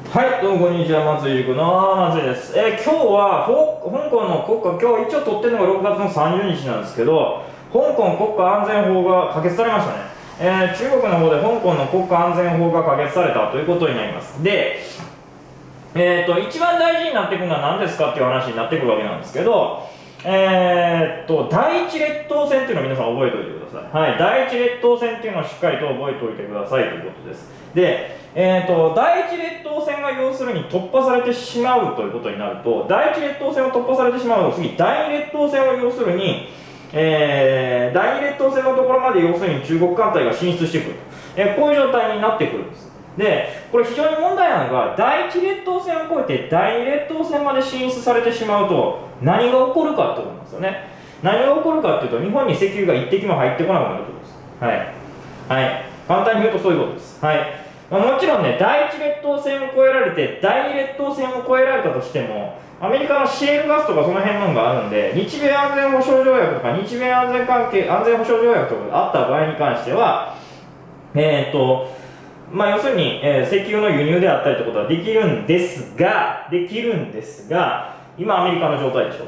はい、どうもこんにちは、松井塾の松井です。今日は香港の国家、今日一応撮ってるのが6月の30日なんですけど、香港国家安全法が可決されましたね。中国の方で香港の国家安全法が可決されたということになります。で、一番大事になってくるのは何ですかっていう話になってくるわけなんですけど、第一列島線っていうのを皆さん覚えておいてください。はい、第一列島線っていうのをしっかりと覚えておいてくださいということです。で、第一列島線が要するに突破されてしまうということになると、第一列島線を突破されてしまうと、次、第二列島線を要するに、第二列島線のところまで要するに中国艦隊が進出してくると、こういう状態になってくるんです。で、これ非常に問題なのが、第一列島線を越えて第二列島線まで進出されてしまうと、何が起こるかってことなんですよね。何が起こるかっていうと、日本に石油が一滴も入ってこなくなるということです。はい。はい。簡単に言うとそういうことです。はい。もちろんね、第一列島線を越えられて、第二列島線を越えられたとしても、アメリカのシェールガスとかその辺のがあるんで、日米安全保障条約とか、日米安全保障条約とかがあった場合に関しては、要するに、石油の輸入であったりということはできるんですが、今アメリカの状態でしょ。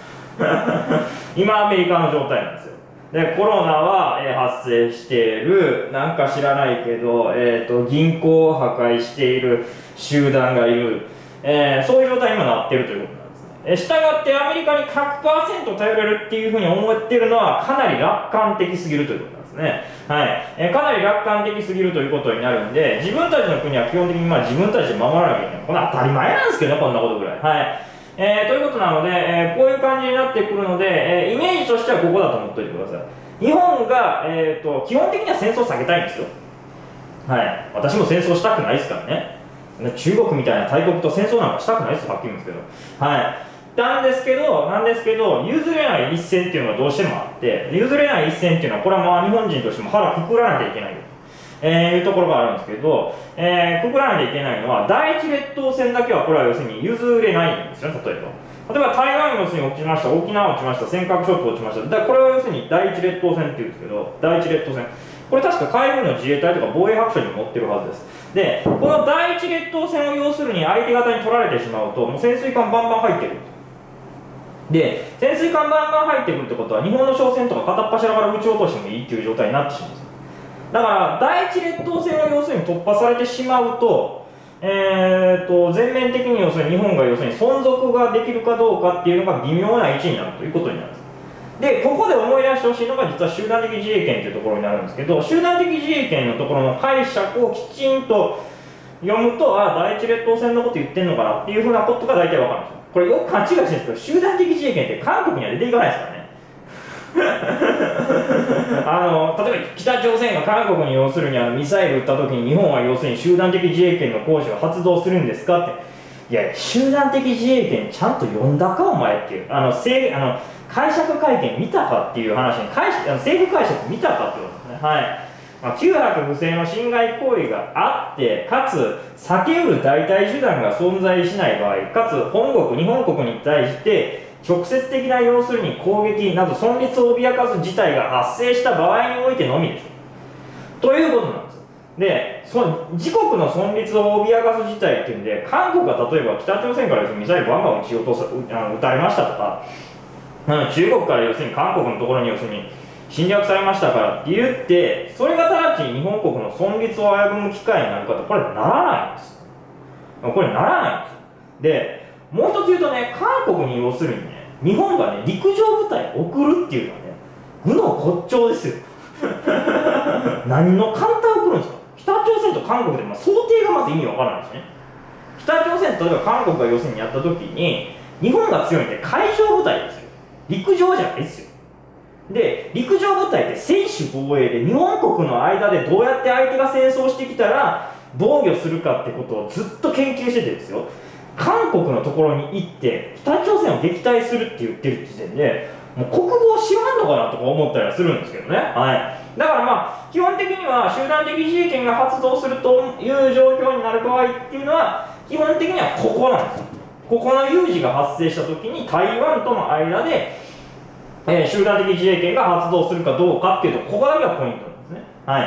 今アメリカの状態なんですよ。で、コロナは、発生している、なんか知らないけど、銀行を破壊している集団がいる、そういう状態に今なっているということなんですね。したがってアメリカに 100% 頼れるっていうふうに思っているのはかなり楽観的すぎるということなんですね。はい。かなり楽観的すぎるということになるんで、自分たちの国は基本的に自分たちで守らなきゃいけない。これ当たり前なんですけどね、こんなことぐらい。はい。ということなので、こういう感じになってくるので、イメージとしてはここだと思っておいてください。日本が、基本的には戦争を避けたいんですよ。はい。私も戦争したくないですからね。中国みたいな大国と戦争なんかしたくないですよ、はっきり言うんですけど。はい。なんですけど、譲れない一線っていうのがどうしてもあって、譲れない一線っていうのは、これは日本人としても腹くくらなきゃいけないと、いうところがあるんですけど、くくらなきゃいけないのは、第一列島線だけは、これは要するに譲れないんですよね、例えば台湾要するに落ちました、沖縄落ちました、尖閣諸島落ちました。これは要するに第一列島線っていうんですけど、第一列島線。これ確か海軍の自衛隊とか防衛白書にも載ってるはずです。で、この第一列島線を要するに相手方に取られてしまうと、もう潜水艦バンバン入ってくるんです。で、潜水艦バンバン入ってくるってことは、日本の商船とか片っ端から撃ち落としてもいいっていう状態になってしまうんです。だから、第一列島線を要するに突破されてしまうと、全面的に要するに日本が要するに存続ができるかどうかっていうのが微妙な位置になるということになるんです。で、ここで思い出してほしいのが実は集団的自衛権というところになるんですけど、集団的自衛権のところの解釈をきちんと読むと、第一列島線のこと言ってんのかなっていうふうなことが大体わかるんですよ。これよく勘違いしてるんですけど、集団的自衛権って韓国には出ていかないですからね。例えば北朝鮮が韓国に要するにミサイル撃った時に日本は要するに集団的自衛権の行使を発動するんですかって。いや、集団的自衛権ちゃんと読んだかお前っていう。解釈会見見たかっていう話に、政府解釈見たかってことですね。はい。9泊不正の侵害行為があって、かつ避けうる代替手段が存在しない場合、かつ日本国に対して直接的な要するに攻撃など存立を脅かす事態が発生した場合においてのみでしょ。ということなんです。で、自国の存立を脅かす事態っていうんで、韓国が例えば北朝鮮からミサイルバンバン撃たれましたとか、中国から要するに韓国のところに要するに侵略されましたからって言って、それが直ちに日本国の存立を危ぶむ機会になるかと、これならないんです。これならないんですよ。で、もう一つ言うとね、韓国に要するにね、日本がね、陸上部隊を送るっていうのはね、愚の骨頂ですよ。何の艦隊を送るんですか。北朝鮮と韓国で、想定がまず意味わからないですね。北朝鮮と例えば韓国が要するにやった時に、日本が強いんで海上部隊ですよ。陸上じゃないですよ。で、陸上部隊って専守防衛で日本国の間でどうやって相手が戦争してきたら防御するかってことをずっと研究しててですよ。韓国のところに行って北朝鮮を撃退するって言ってる時点でもう国防知らんのかなとか思ったりはするんですけどね。はい。だから基本的には集団的自衛権が発動するという状況になる場合っていうのは基本的にはここなんですよ。ここの有事が発生した時に台湾との間で集団的自衛権が発動するかどうかっていうと、ここだけがポイントなんですね。はい。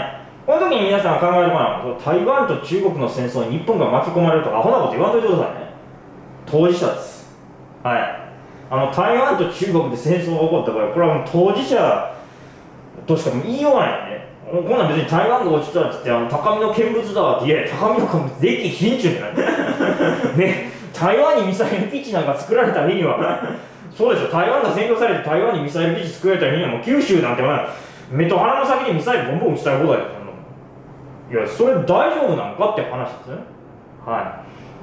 この時に皆さんが考えるかな、台湾と中国の戦争に日本が巻き込まれるとかアホなこと言わんといてくださいね。当事者です。はい。台湾と中国で戦争が起こった場合、これはもう当事者としか言いようがないよね。こんなん別に台湾が落ちたって言って高みの見物だわって、いや高みの見物できひんちゅうじゃないね。台湾にミサイル基地なんか作られた日にはそうですよ、台湾が占領されて台湾にミサイル基地作られた日にはもう九州なんて目と鼻の先にミサイルボンボン撃ちたい放題ですよ。いや、それ大丈夫なのかって話ですね。はい。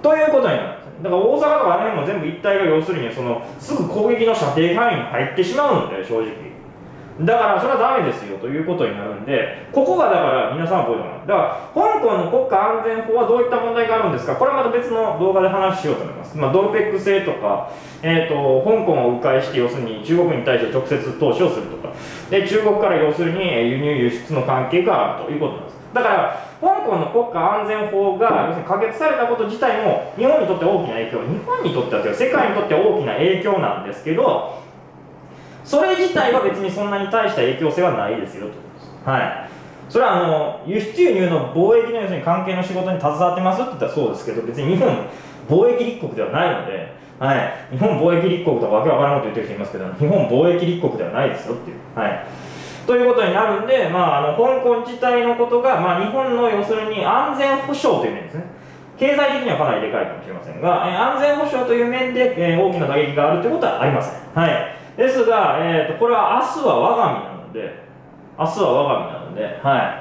ということになるんですね。だから大阪とかあの辺も全部一帯が要するにすぐ攻撃の射程範囲に入ってしまうので、正直。だからそれはダメですよということになるんで、ここがだから皆さん覚えてもらう。だから香港の国家安全法はどういった問題があるんですか、これはまた別の動画で話しようと思います。ドルペック制とか、香港を迂回して要するに中国に対して直接投資をするとか、で中国から要するに輸入輸出の関係があるということなんです。だから香港の国家安全法が要するに可決されたこと自体も日本にとって大きな影響、日本にとってはというか世界にとって大きな影響なんですけど、それ自体は別にそんなに大した影響性はないですよと。はい。それは輸出輸入の貿易の要するに関係の仕事に携わってますって言ったらそうですけど、別に日本貿易立国ではないので、はい、日本貿易立国とかわけわからんこと言ってる人いますけど、日本貿易立国ではないですよっていう。はい。ということになるんで、香港自体のことが、日本の要するに安全保障という面ですね。経済的にはかなりでかいかもしれませんが、安全保障という面で、大きな打撃があるということはありません。はい。ですが、これは明日は我が身なので、明日は我が身なので、はい。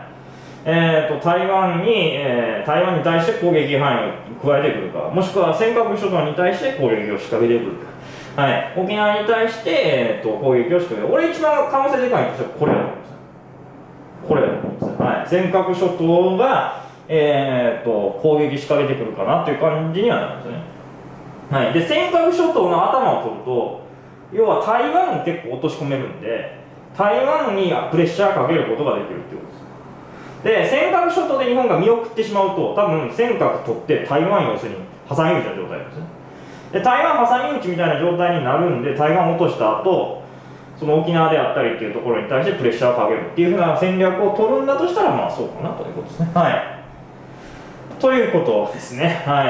台湾に対して攻撃範囲を加えてくるか、もしくは尖閣諸島に対して攻撃を仕掛けてくるか。はい、沖縄に対して、攻撃を仕掛ける。俺一番可能性でかいとしてはこれだと思うんですよ。これだと思うんですよ。はい、尖閣諸島が、攻撃仕掛けてくるかなという感じにはなるんですね。はい、で尖閣諸島の頭を取ると、要は台湾を結構落とし込めるんで、台湾にプレッシャーかけることができるってことです。で尖閣諸島で日本が見送ってしまうと、多分尖閣取って台湾要するに挟み撃ちの状態ですね。で台湾挟み撃ちみたいな状態になるんで、台湾を落とした後、その沖縄であったりっていうところに対してプレッシャーをかけるっていうふうな戦略を取るんだとしたら、そうかなということですね。はい。ということですね。はい。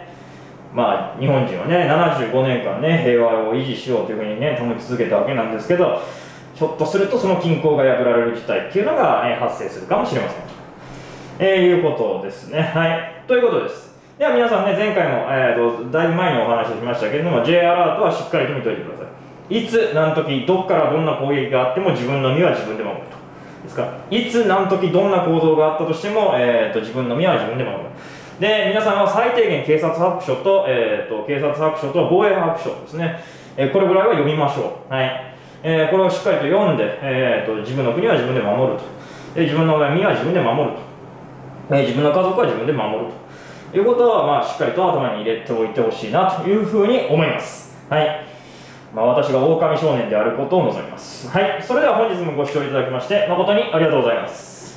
日本人はね、75年間ね、平和を維持しようというふうにね、保ち続けたわけなんですけど、ひょっとするとその均衡が破られる事態っていうのが、発生するかもしれません。いうことですね。はい。ということです。では皆さんね、前回も、だいぶ前にお話をしましたけれども、J アラートはしっかりと見ておいてください。いつ何時どこからどんな攻撃があっても自分の身は自分で守ると。ですからいつ何時どんな行動があったとしても、自分の身は自分で守る。で皆さんは最低限警察白書と、警察白書と防衛白書ですね、これぐらいは読みましょう。はい。これをしっかりと読んで、自分の国は自分で守ると。自分の身は自分で守ると。自分の家族は自分で守るということは、しっかりと頭に入れておいてほしいなというふうに思います。はい。私が狼少年であることを望みます。はい。それでは本日もご視聴いただきまして誠にありがとうございます。